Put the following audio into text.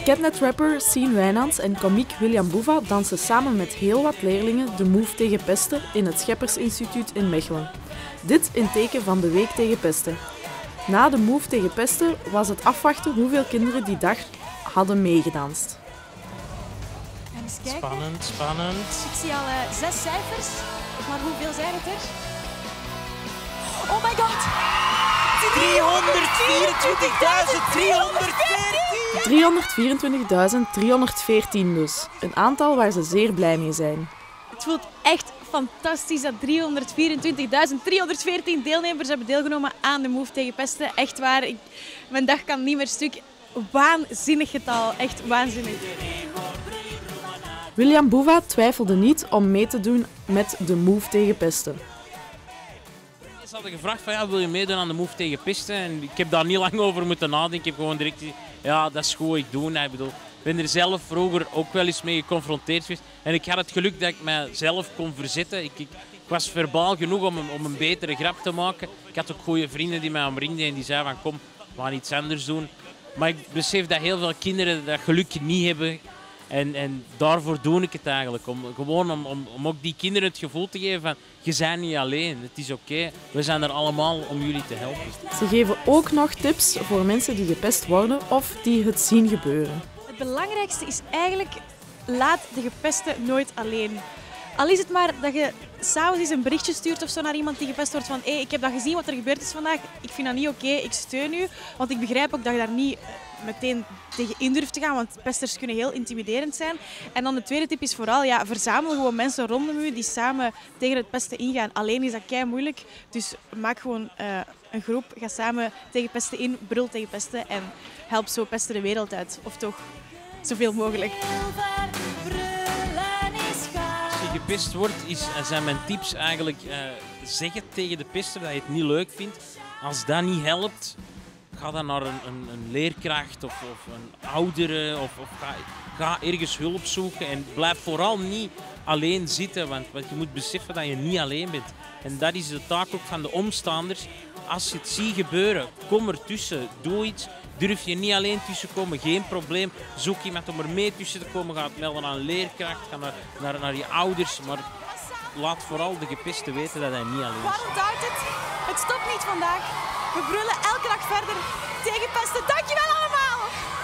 Catnet-rapper Sien Wijnands en komiek William Boeva dansen samen met heel wat leerlingen de Move tegen pesten in het Scheppersinstituut in Mechelen. Dit in teken van de Week tegen pesten. Na de Move tegen pesten was het afwachten hoeveel kinderen die dag hadden meegedanst. Spannend, spannend. Ik zie al 6 cijfers, maar hoeveel zijn het er? Oh my god! 324.314 dus. Een aantal waar ze zeer blij mee zijn. Het voelt echt fantastisch dat 324.314 deelnemers hebben deelgenomen aan de Move tegen pesten. Echt waar, mijn dag kan niet meer stuk. Waanzinnig getal, echt waanzinnig. William Boeva twijfelde niet om mee te doen met de Move tegen pesten. Ze hadden gevraagd van ja, wil je meedoen aan de Move tegen pesten? En ik heb daar niet lang over moeten nadenken. Ik heb gewoon direct gezegd, ja, dat is goed, ik doe. Ik bedoel, ik ben er zelf vroeger ook wel eens mee geconfronteerd geweest. En ik had het geluk dat ik mijzelf kon verzetten. Ik was verbaal genoeg om een betere grap te maken. Ik had ook goede vrienden die mij omringden en die zeiden van kom, we gaan iets anders doen. Maar ik besef dat heel veel kinderen dat geluk niet hebben. En daarvoor doe ik het eigenlijk. Om ook die kinderen het gevoel te geven van je bent niet alleen, het is oké. We zijn er allemaal om jullie te helpen. Ze geven ook nog tips voor mensen die gepest worden of die het zien gebeuren. Het belangrijkste is eigenlijk, laat de gepeste nooit alleen. Al is het maar dat je s'avonds eens een berichtje stuurt of zo naar iemand die gepest wordt van hey, ik heb dat gezien wat er gebeurd is vandaag, ik vind dat niet oké, ik steun u. Want ik begrijp ook dat je daar niet meteen tegen in durft te gaan, want pesters kunnen heel intimiderend zijn. En dan de tweede tip is vooral, ja, verzamel gewoon mensen rondom u die samen tegen het pesten ingaan. Alleen is dat kei moeilijk, dus maak gewoon een groep, ga samen tegen pesten in, brul tegen pesten en help zo pesten de wereld uit. Of toch zoveel mogelijk. Als je gepest wordt, zijn mijn tips eigenlijk zeg het tegen de pester dat je het niet leuk vindt. Als dat niet helpt, ga dan naar een leerkracht of een oudere of ga ergens hulp zoeken en blijf vooral niet alleen zitten, want je moet beseffen dat je niet alleen bent. En dat is de taak ook van de omstanders. Als je het ziet gebeuren, kom ertussen, doe iets. Durf je niet alleen tussen komen, geen probleem. Zoek iemand om er mee tussen te komen. Ga het melden aan een leerkracht, ga naar je ouders. Maar laat vooral de gepeste weten dat hij niet alleen is. Waarom duidt het? Het stopt niet vandaag. We brullen elke dag verder tegen pesten. Dankjewel allemaal!